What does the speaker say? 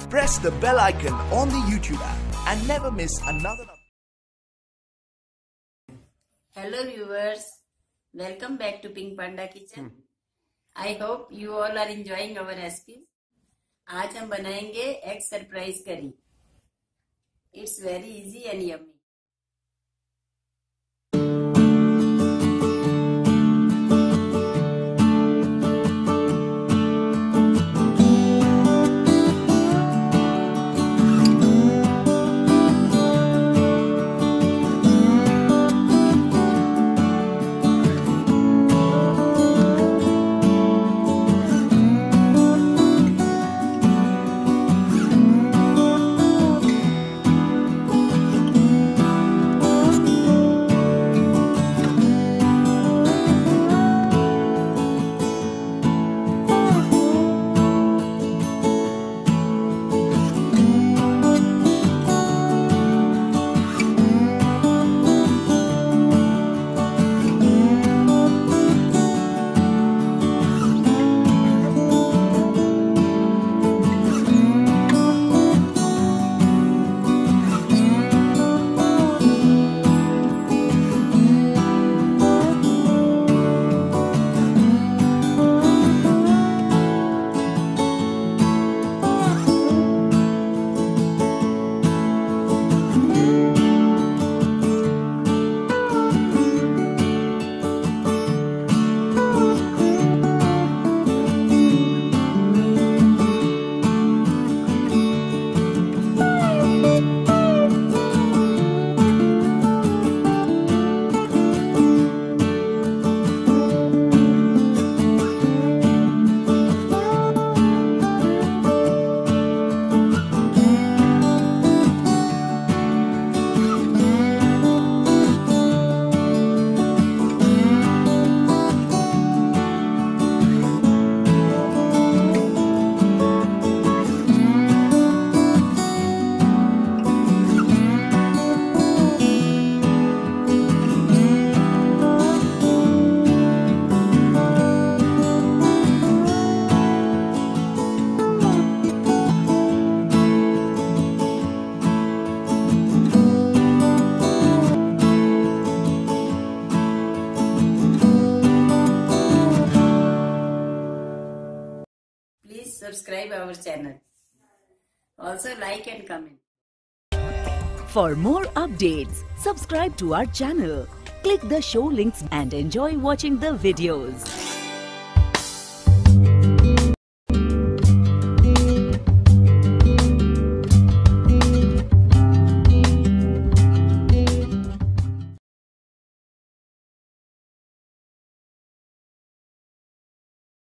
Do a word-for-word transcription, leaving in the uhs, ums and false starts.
press the bell icon on the YouTube app and never miss another. Hello viewers, welcome back to Pink Panda Kitchen. I hope you all are enjoying our recipes. आज हम बनाएंगे egg surprise करी. It's very easy and yummy. Please subscribe our channel. Also like and comment. For more updates, subscribe to our channel, click the show links and enjoy watching the videos.